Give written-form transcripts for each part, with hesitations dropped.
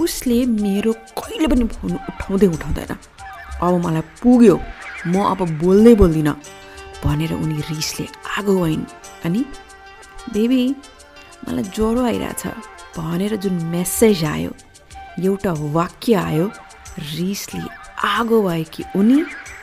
उसले मेरो कहिले पनि फोन उठाउँदैन। अब मलाई पुग्यो, म अब बोल्दिनँ भनेर उनी रिसले आगो भइन्। अनि बेबी मलाई ज्वरो आइरहेछ भनेर जुन मेसेज आयो, एउटा वाक्य आयो, रिसले आगो भएकी उनी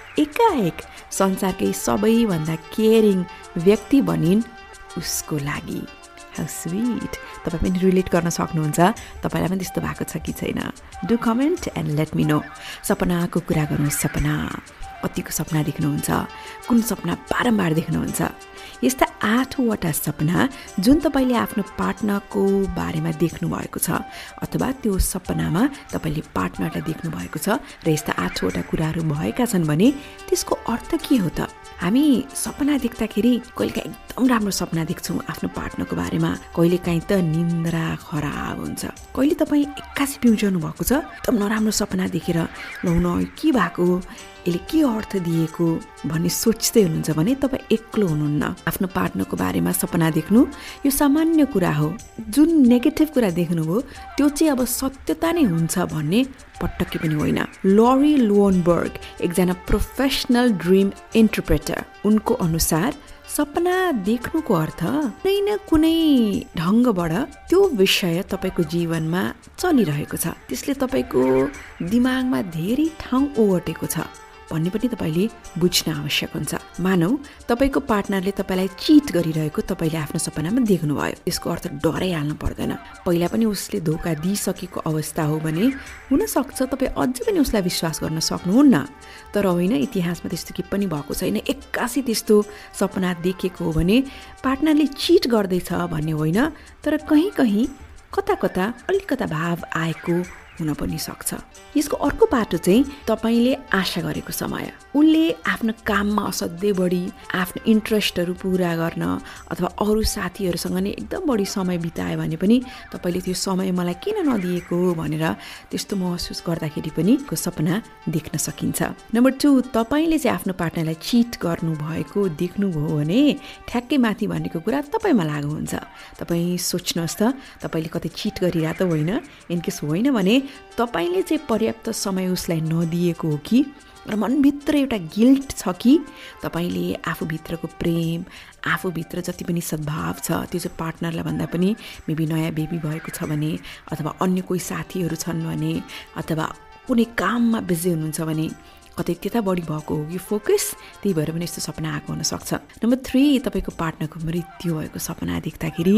एकाएक संसारकै सबैभन्दा केयरिङ व्यक्ति बनिन् उसको लागि। How sweet. तपाईँ पनि रिलेट गर्न सक्नुहुन्छ? तपाईँलाई पनि त्यस्तो भएको छ कि छैन? Do comment and let me know. सपनाको कुरा गर्नु। सपना कतिको सपना देख्नुहुन्छ? कुन सपना बारम्बार देख्नुहुन्छ? यस्ता 8वटा सपना जुन तपाईँले आफ्नो पार्टनरको बारेमा देख्नु भएको छ अथवा त्यो सपनामा तपाईँले पार्टनरलाई देख्नु भएको छ र यस्ता 8वटा कुराहरू भएका छन् भने त्यसको अर्थ के हो त? हामी सपना देख्दाखेरि कहिलेकाहीँ एकदम राम्रो सपना देख्छौँ आफ्नो पार्टनरको बारेमा, कहिलेकाहीँ त निन्द्रा खराब हुन्छ। कहिले तपाईँ एक्कासी पिउजनु भएको छ, एकदम नराम्रो सपना देखेर लौन के भएको, यसले के अर्थ दिएको भन्ने सोच्दै हुनुहुन्छ भने तपाईँ एक्लो हुनुहुन्न। आफ्नो पार्टनरको बारेमा सपना देख्नु यो सामान्य कुरा हो। जुन नेगेटिभ कुरा देख्नुभयो त्यो चाहिँ अब सत्यता नै हुन्छ भन्ने पटक्कै पनि होइन। लरी लोनबर्ग एकजना प्रोफेसनल ड्रिम इन्टरप्रेटर, उनको अनुसार सपना देख्नुको अर्थ कुनै न कुनै ढङ्गबाट त्यो विषय तपाईँको जीवनमा चलिरहेको छ, त्यसले तपाईँको दिमागमा धेरै ठाउँ ओगटेको छ भन्ने पनि तपाईँले बुझ्न आवश्यक हुन्छ। मानौ तपाईँको पार्टनरले तपाईँलाई चिट गरिरहेको तपाईँले आफ्नो सपनामा देख्नुभयो, त्यसको अर्थ डराइहाल्नु पर्दैन। पहिला पनि उसले धोका दिइसकेको अवस्था हो भने हुनसक्छ तपाईँ अझै पनि उसलाई विश्वास गर्न सक्नुहुन्न। तर होइन, इतिहासमा त्यस्तो के पनि भएको छैन। एक्कासी त्यस्तो सपना देखेको हो भने पार्टनरले चिट गर्दैछ भन्ने होइन, तर कहीँ कहीँ कता कता अलिकता भाव आएको हुन पनि सक्छ। यसको अर्को पाटो चाहिँ तपाईँले आशा गरेको समय, उनले आफ्नो काममा असाध्यै बढी आफ्नो इन्ट्रेस्टहरू पुरा गर्न अथवा अरू साथीहरूसँग नै एकदम बढी समय बितायो भने पनि तपाईँले त्यो समय मलाई किन नदिएको भनेर त्यस्तो महसुस गर्दाखेरि पनि को सपना देख्न सकिन्छ। नम्बर 2, तपाईँले चाहिँ आफ्नो पार्टनरलाई चिट गर्नुभएको देख्नुभयो भने ठ्याक्कै माथि भनेको कुरा तपाईँमा लागु हुन्छ। तपाईँ सोच्नुहोस् त, तपाईँले कतै चिट गरिरहेको त होइन? इनकेस होइन भने तपाईँले चाहिँ पर्याप्त समय उसलाई नदिएको हो कि, र मनभित्र एउटा गिल्ट छ कि तपाईँले आफूभित्रको प्रेम, आफूभित्र जति पनि सद्भाव छ त्यो चाहिँ पार्टनरलाई भन्दा पनि मेबी नयाँ बेबी भएको छ भने अथवा अन्य कोही साथीहरू छन् भने अथवा कुनै काममा बिजी हुनुहुन्छ भने कतै त्यता बढी भएको हो कि फोकस, त्यही भएर पनि यस्तो सपना आएको हुनसक्छ। नम्बर 3, तपाईँको पार्टनरको मृत्यु भएको सपना देख्दाखेरि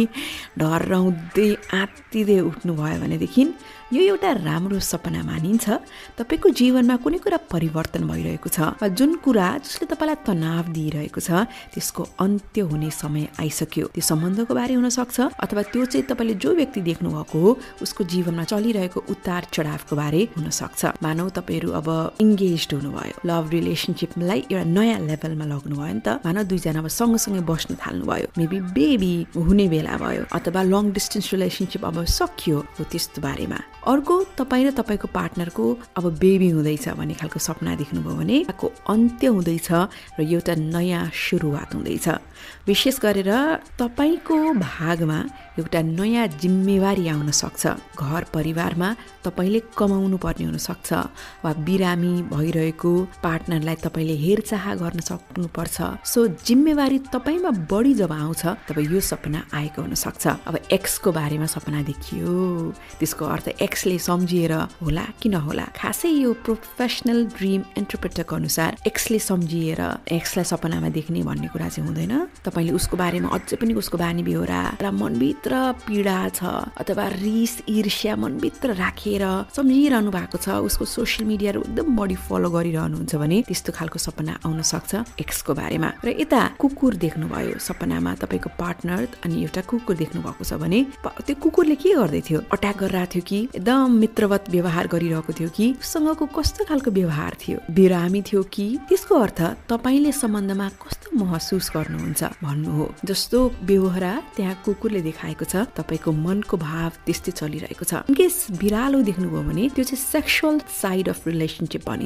डराउँदै आत्तिँदै उठ्नुभयो भनेदेखि यो एउटा राम्रो सपना मानिन्छ। तपाईँको जीवनमा कुनै कुरा परिवर्तन भइरहेको छ वा जुन कुरा जसले तपाईँलाई तनाव दिइरहेको छ त्यसको अन्त्य हुने समय आइसक्यो। त्यो सम्बन्धको बारे हुनसक्छ अथवा त्यो चाहिँ तपाईँले जो व्यक्ति देख्नु भएको हो उसको जीवनमा चलिरहेको उतार चढावको बारे हुनसक्छ। मानौ तपाईँहरू अब इङ्गेज्ड हुनुभयो, लभ रिलेसनसिपलाई एउटा नयाँ लेभलमा लग्नुभयो नि त। मानौ दुईजना अब सँगसँगै बस्न थाल्नुभयो, मेबी बेबी हुने बेला भयो अथवा लङ डिस्टेन्स रिलेसनसिप अब सकियो हो, त्यस्तो बारेमा। अर्को, तपाईँ र तपाईँको पार्टनरको अब बेबी हुँदैछ भन्ने खालको सपना देख्नुभयो भने को अन्त्य हुँदैछ र एउटा नयाँ सुरुवात हुँदैछ। विशेष गरेर तपाईँको भागमा एउटा नयाँ जिम्मेवारी आउन सक्छ। घर परिवारमा तपाईँले कमाउनु पर्ने हुनसक्छ वा बिरामी भइरहेको पार्टनरलाई तपाईँले हेरचाह गर्न सक्नुपर्छ। सो जिम्मेवारी तपाईँमा बढी जब आउँछ तब यो सपना आएको हुनसक्छ। अब एक्सको बारेमा सपना देखियो, त्यसको अर्थ एक्सले सम्झिएर होला कि नहोला। खासै यो प्रोफेसनल ड्रिम इन्टरप्रेटरको अनुसार एक्सले सम्झिएर एक्सलाई सपनामा देख्ने भन्ने कुरा चाहिँ हुँदैन। तपाईँले उसको बारेमा अझै पनि उसको बानी बेहोरा र मनभित्र पीडा छ अथवा रिस ईर्ष्या मनभित्र राखेर सम्झिरहनु भएको छ, उसको सोसियल मिडियाहरू एकदम बढी फलो गरिरहनुहुन्छ भने त्यस्तो खालको सपना आउन सक्छ एक्सको बारेमा। र यता कुकुर देख्नुभयो सपनामा, तपाईँको पार्टनर अनि एउटा कुकुर देख्नु भएको छ भने त्यो कुकुरले के गर्दै थियो? अट्याक गरिरहेको थियो कि एकदम मित्रवत व्यवहार गरिरहेको थियो कि उसँगको कस्तो खालको व्यवहार थियो? बिरामी थियो कि? त्यसको अर्थ तपाईँले सम्बन्धमा कस्तो महसुस गर्नुहुन्छ भन्नु हो। जस्तो बेहोरा त्यहाँ कुकुरले देखाएको छ, तपाईँको मनको भाव त्यस्तै चलिरहेको छ। इनकेस बिरालो देख्नुभयो भने त्यो चाहिँ सेक्सुअल साइड अफ रिलेसनसिप भनिन्छ। बिरालो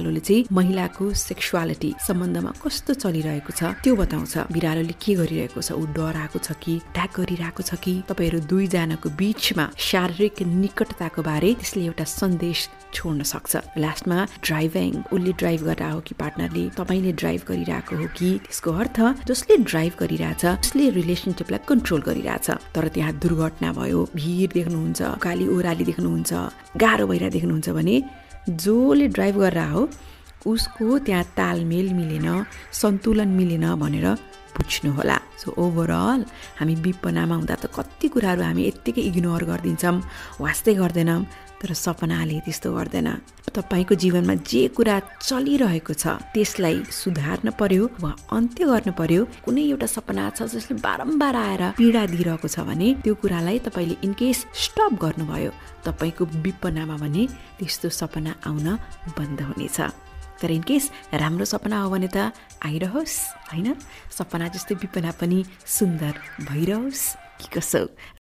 बिरालोले चाहिँ महिलाको सेक्सुअलिटी सम्बन्धमा कस्तो चलिरहेको छ त्यो बताउँछ। बिरालोले के गरिरहेको छ, ऊ डराएको छ कि अट्याक गरिरहेको छ कि तपाईहरु दुईजनाको बीचमा शारीरिक निकटताको बारे त्यसले एउटा सन्देश छोड्न सक्छ। लास्टमा ड्राइभिङ, उसले ड्राइभ गरेर हो कि पार्टनरले, तपाईले ड्राइभ गरिरहेको हो कि, त्यसको अर्थ जसले ड्राइभ गरिरहेछ उसले रिलेसनशिपलाई कन्ट्रोल गरिरहेछ। तर त्यहाँ दुर्घटना भयो, भिड देख्नुहुन्छ, काली ओराली देख्नुहुन्छ, गाह्रो भइरहेको देख्नुहुन्छ भने जोले ड्राइभ गरेर हो उसको त्यहाँ तालमेल मिलेन, सन्तुलन मिलेन भनेर बुझ्नु होला। सो ओभरअल हामी विपन्नामा हुँदा त कति कुराहरू हामी यत्तिकै इग्नोर गरिदिन्छौँ, वास्तै गर्दैनौँ, तर सपनाले त्यस्तो गर्दैन। तपाईको जीवनमा जे कुरा चलिरहेको छ त्यसलाई सुधार्न पर्यो वा अन्त्य गर्न पर्यो। कुनै एउटा सपना छ जसले बारम्बार आएर पीडा दिइरहेको छ भने त्यो कुरालाई तपाईले इनकेस स्टप गर्नुभयो, तपाईको विपन्नामा भने त्यस्तो सपना आउन बन्द हुनेछ। तर इनकेस राम्रो सपना हो भने त आइरहोस् हैन, सपना जस्तै विपना पनि सुन्दर भइरहोस् कि कसो।